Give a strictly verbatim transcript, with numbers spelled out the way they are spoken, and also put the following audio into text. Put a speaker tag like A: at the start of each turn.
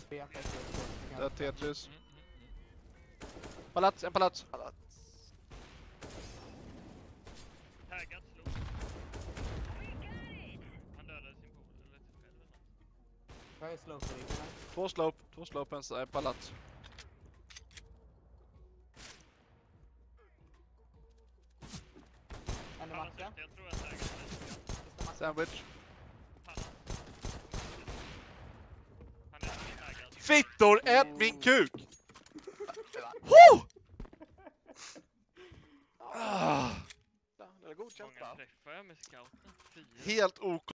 A: Det är Tetris. Palats, en palats. Palats.
B: Taggad slog. Han dödade sin polare eller sig själv eller något.
C: Jag är slow för det.
A: Två slope, två slope, en äh, palats.
C: En i
B: Pallas
C: macka.
B: ute, jag tror jag taggade den.
A: Sandwich.
B: Pallas. Han är inte taggad.
A: Fittor, ät min kuk! Woo! Ah.
D: Det är godkänt
B: Många
D: va?
B: träffar jag med scouten. Fyra.
A: Helt ok.